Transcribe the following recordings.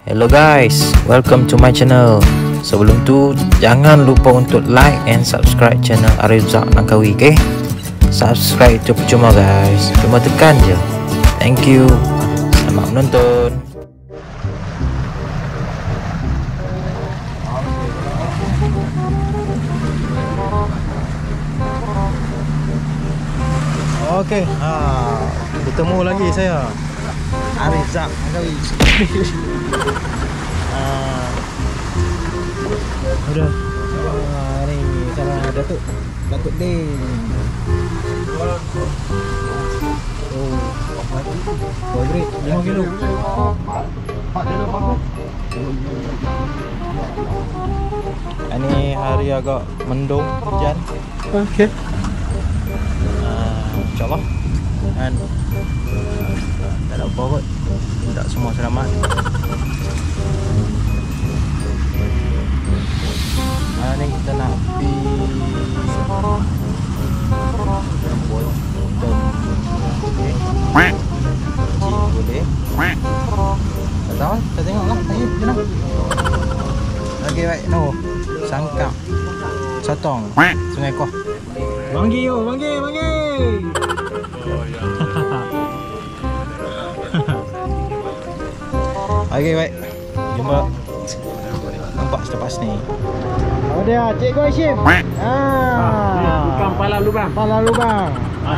Hello guys, welcome to my channel. Sebelum tu, jangan lupa untuk like and subscribe channel Arizak Langkawi, okay? Subscribe itu percuma guys, cuma tekan je. Thank you. Selamat menonton. Okey, bertemu lagi saya Arizak Langkawi. Udah. Ni sama Datuk Din. Oh, great. 5 kilo. Ini hari agak mendung, hujan. Okey. InsyaAllah. Dan tak ada apa kot, tak semua selamat. Ni kita nak pergi boleh. Tak tahu, kita tengok lah. Ayo, jenang. Okey, baik. No, Sangkap Sotong Sungai Koh. Banggi. Okey, baik. Jumpa. Nampak selepas ni. Oh dia, Cikgu Hashim. Bukan Pala Lubang.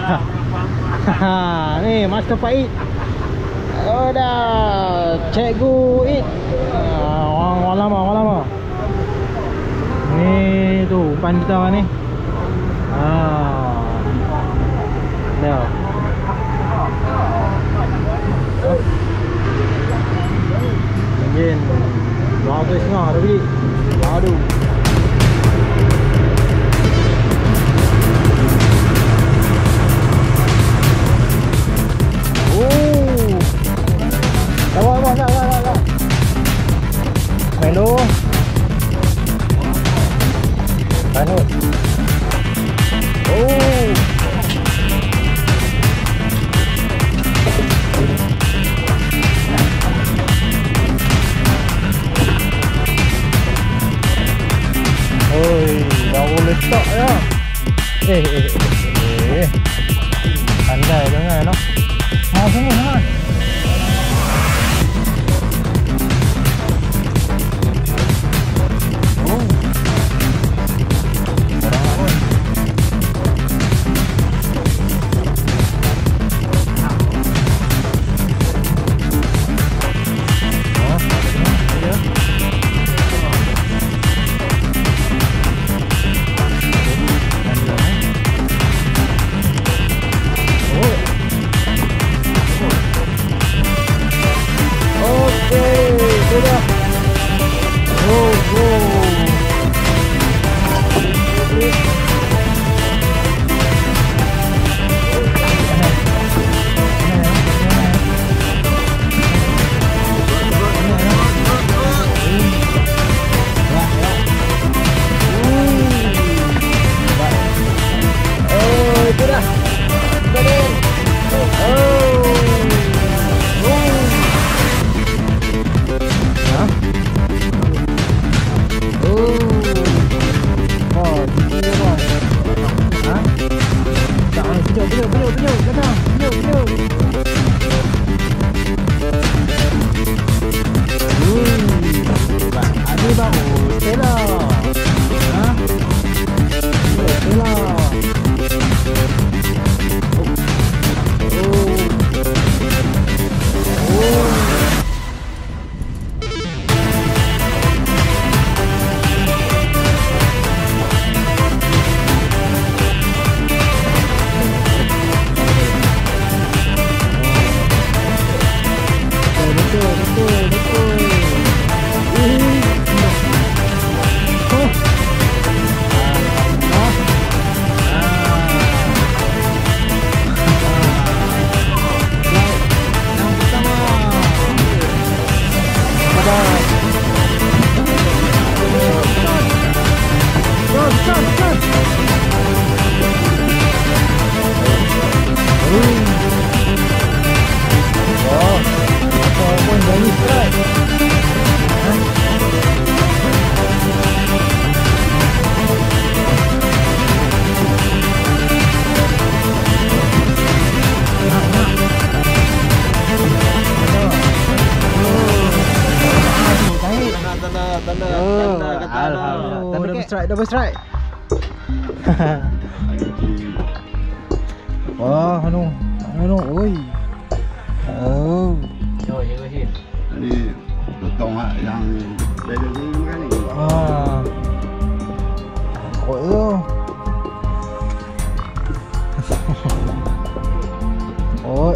Ni Master Pait. Oh dah, Cikgu It. Orang lama. Ni tu umpan kita ni. Dah. Mungkin 200 setengah dah beli. Aduh. Tak. Melo. Kanut. Dah boleh letak ya. Pandai jangan no. Mau sini teman. Alhamdulillah. Double strike. Wah, anu. Oi. Oh. Jom jaga sini. Ini potong yang beda dulu kan ni. Kok tu. Oh.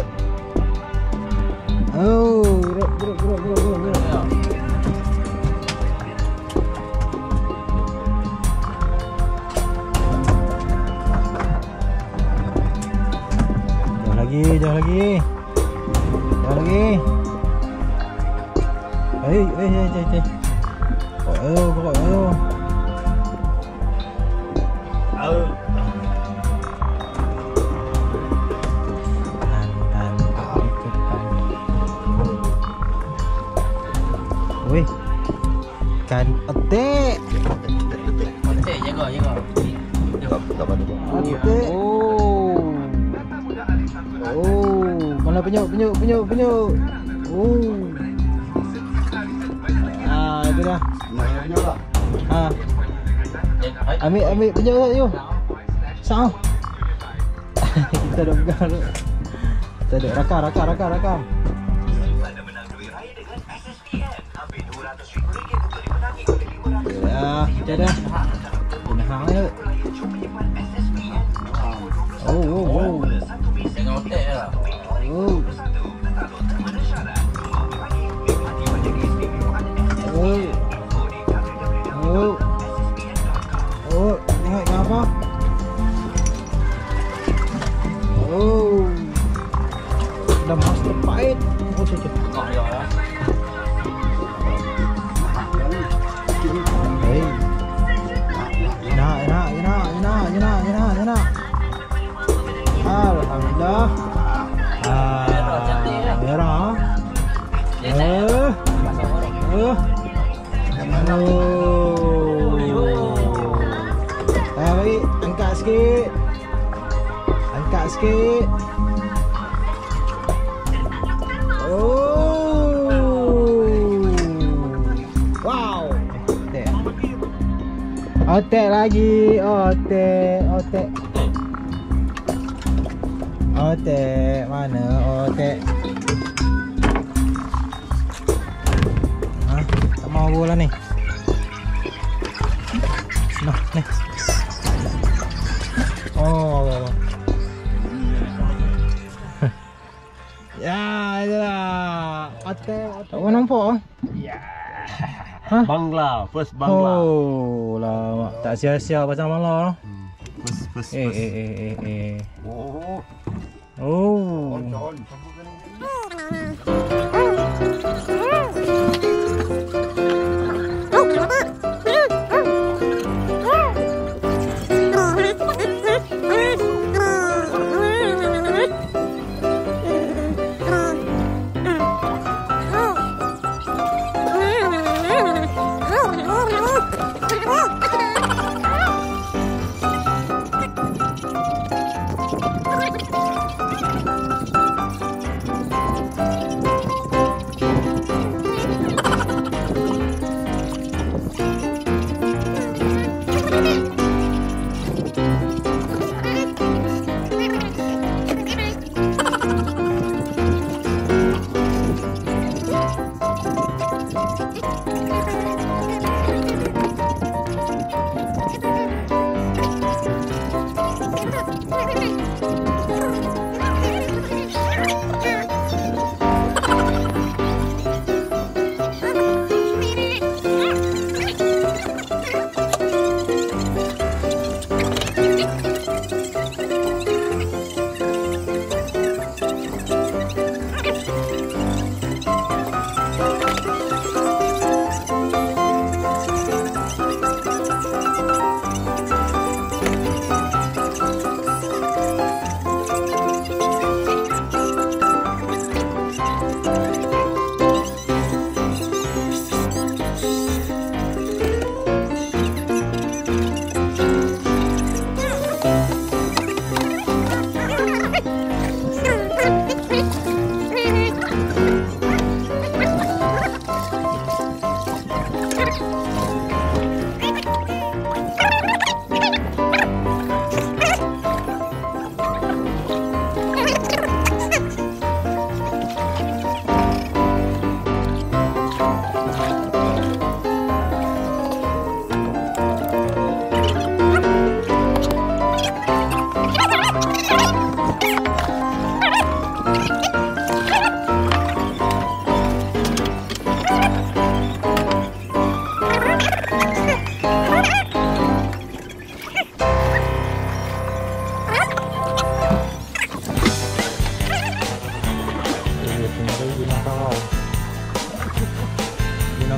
Oh, gerak. Jauh lagi. Hei. Kok. Weh. Kan petik. Petik jaga. Petik. Oh, mana penyuk. Oh. Itu dah. Penyok lah. Ambil penyuk tu. Sao. Kita dah pegang tu. Kita dah rakam. Ya, kita dah. Hang je. Oh. Tengok otak lah. Oh. Tengok apa? Oh. Dah master fight. Oh, cek. Tengok dia lah. Hey. Enak. Alhamdulillah. Merah cantik lah. Merah. Bagi angkat sikit. Wow. Otek lagi. Otek mana otek? Tak mau bola ni. Nah, ni. Oh. Ya, itulah. Otek. Awak nampak? Ya. Ha? Bangla, first Bangla. Oh, lama. Tak sia-sia pasal malam. First. Oh. On.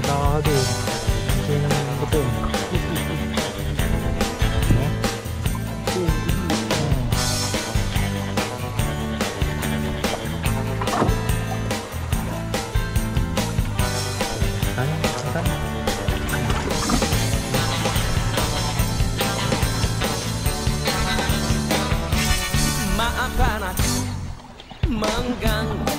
Salah tu. Mesin betul. Maafkan aku mengganggu,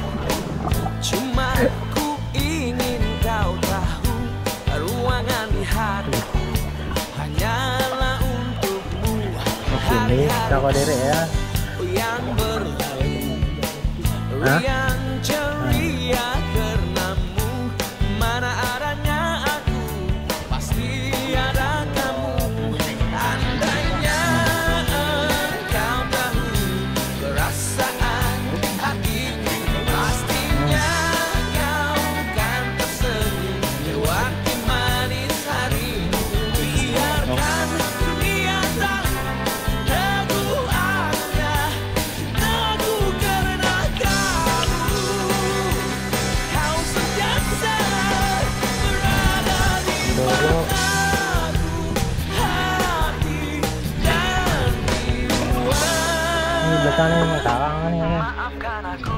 cuma ku ingin kau tahu ruangan di hatiku hanyalah untukmu. Hari-hari yang berlalu riang ceria karenamu, mana adanya aku pasti ada kamu. Andainya engkau tahu perasaan hatiku, pastinya kau kan tersenyum lewati manis harimu. Biarkan dunia tahu teguh ada cintaku karena kamu. Kau sentiasa berada di mataku, hati dan jiwa. Ni belakang ni karang ni. Maafkan aku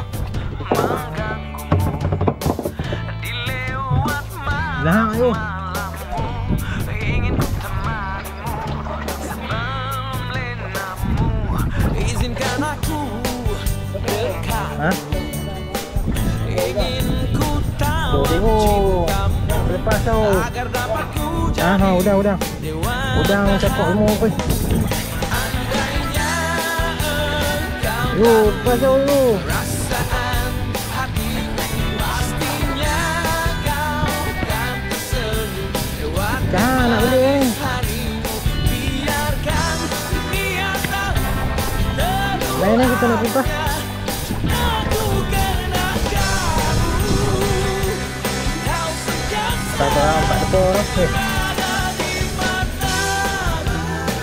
mengganggumu di lewat Belakang tu. malammu, ingin ku temanimu sebelum lenamu. Izinkan aku dekat, Ha? ingin ku tahu Tengok. cintamu Lepas tau. agar dapat ku Ah, jadi udah. dewasa. Udah cakap semua apa. Andainya engkau Yo, lepas tau lu. perasaan hatiku, pastinya kau kan tersenyum lewati Dah nak beli ni. harimu. Biarkan dunia tahu teguh Lain ni kita nak pipas. aku karena kamu. Kau sentiasa Tak tahu empat dekor tu. ada di mataku,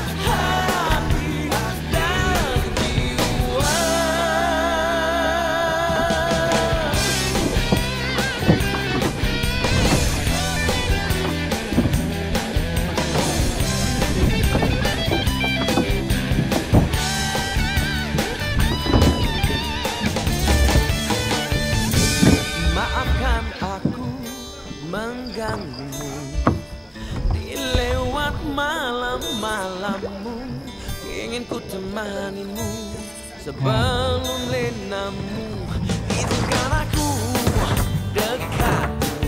hati dan jiwa. Maafkan aku mengganggumu di lewat malam-malammu, ingin ku temanimu sebelum lenamu. Izinkan aku dekat,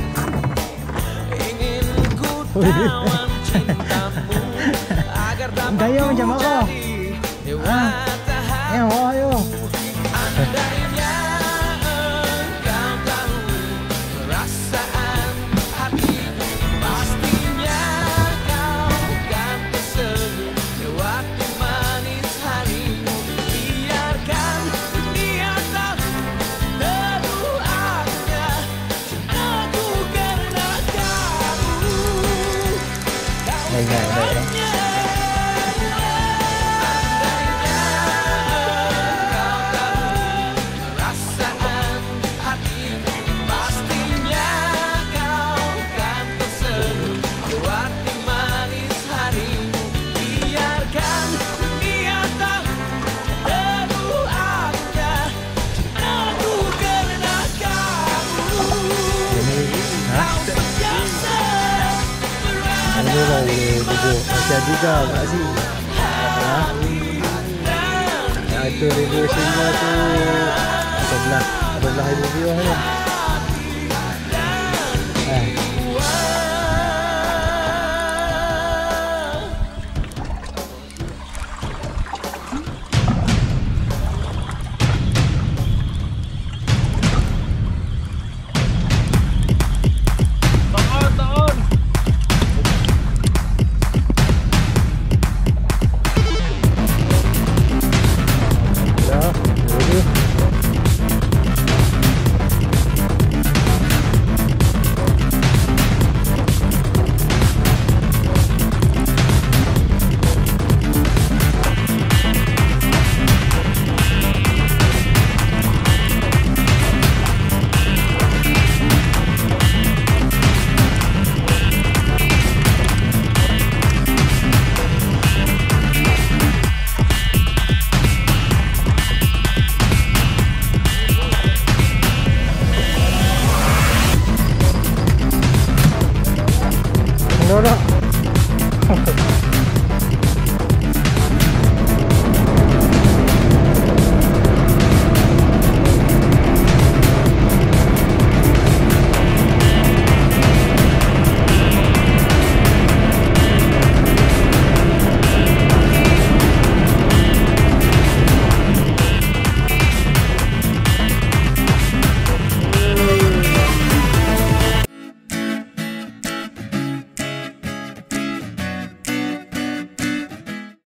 ingin ku tawan cintamu agar dapat Gaya ku macam apa? jadi dewasa hati. Ayo. Andainya engkau tahu perasaan hatiku, pastinya kau kan tersenyum lewati manis harimu. Biarkan dunia tahu teguh ada cintaku karena kamu. Kau semuanya. Perasaan hatiku, pastinya kau kan tersenyum lewati manis harimu. Biarkan dunia tahu teguh ada cintaku karena kamu. Kau sentiasa berada Ini lah di boleh duduk. Macam juga kat sini. Ha? dan Itu review single tu 11,000 view ni.